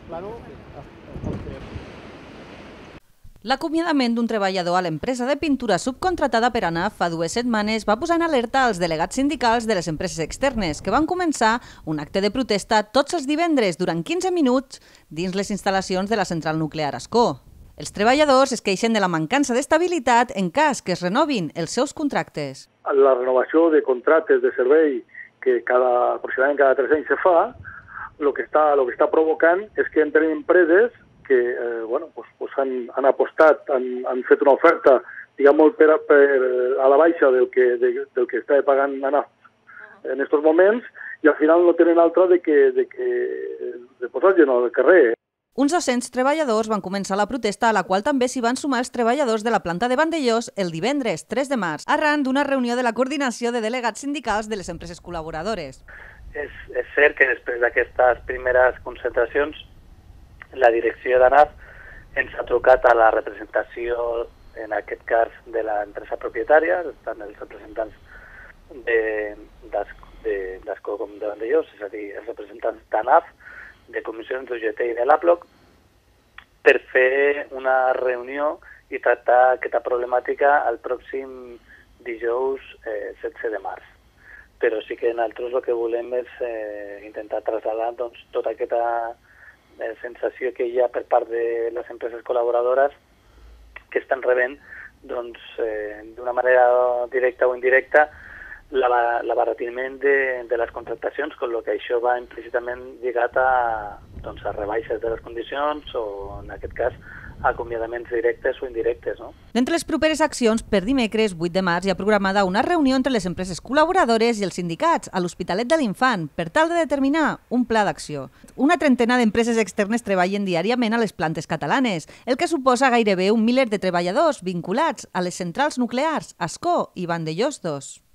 plano es pot fer. L'acomiadament d'un treballador a l'empresa de pintura subcontratada per ANAF fa 2 setmanes va posar en alerta els delegats sindicals de les empreses externes, que van començar un acte de protesta tots els divendres durant 15 minuts dins les instal·lacions de la central nuclear Ascó. Els treballadors es queixen de la mancança d'estabilitat en cas que es renovin els seus contractes. La renovació de contractes de servei que aproximadament cada 3 anys se fa, el que està provocant és que entren empreses que han apostat, han fet una oferta, diguem, molt a la baixa del que està pagant ANAF en aquests moments, i al final no tenen altra de posar gent al carrer. Uns 200 treballadors van començar la protesta, a la qual també s'hi van sumar els treballadors de la planta de Vandellós el divendres 3 de març, arran d'una reunió de la coordinació de delegats sindicals de les empreses col·laboradores. És cert que després d'aquestes primeres concentracions la direcció d'ANAF ens ha trucat a la representació, en aquest cas, de l'empresa propietària, estan els representants d'Ascó com de Vandellós, és a dir, els representants d'ANAF, de comissions d'UGT i de l'APLOC, per fer una reunió i tractar aquesta problemàtica el pròxim dijous 16 de març. Però sí que nosaltres el que volem és intentar traslladar tota aquesta sensació que hi ha per part de les empreses col·laboradores que estan rebent d'una manera directa o indirecta l'abaratiment de les contractacions, amb que això va implícitament lligat a rebaixes de les condicions o, en aquest cas, acomiadaments directes o indirectes. D'entre les properes accions, per dimecres 8 de març hi ha programada una reunió entre les empreses col·laboradores i els sindicats a l'Hospitalet de l'Infant per tal de determinar un pla d'acció. Una trentena d'empreses externes treballen diàriament a les plantes catalanes, el que suposa gairebé un miler de treballadors vinculats a les centrals nuclears Ascó i Vandellós II.